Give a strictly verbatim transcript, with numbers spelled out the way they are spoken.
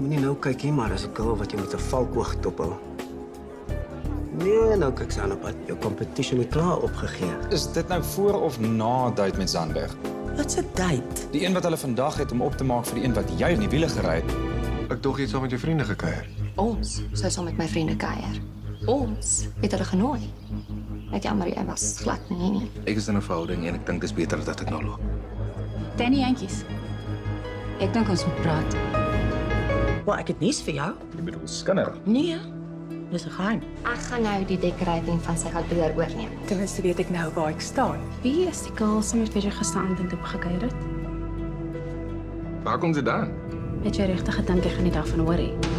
moenie nou kyk hier, maar as 'n girl wat jy met 'n valkoog dophou. Nee, nou kyk sy aan op pad. Jou competition het klaar opgegee. Is dit nou voor of na date met Zandberg? Wat's 'n date? Die een wat hulle vandag het om op te maak vir die een wat jy in die wiele gery het. Ek dog jy het saam met jou vriende gekuier. Ons sou saam met my vriende kuier. Ons het hulle genooi. Net jammer, jy was glad nie nie. Ek is in 'n verhouding en ek dink dis beter dat ek nou loop. Danny Jantjies. Ek dink ons moet praat. Wel, ek het nuus vir jou. Jy bedoel skinder. Nee, dis 'n geheim. Ek gaan nou die decorating van sy garderobe oorneem. Ten minste weet ek nou waar ek staan. Wie is die girl wat met wie jy gisterand in toe gekuier het? Waar kom jy dan? Het jy regtig gedink jy gaan die dag van worry?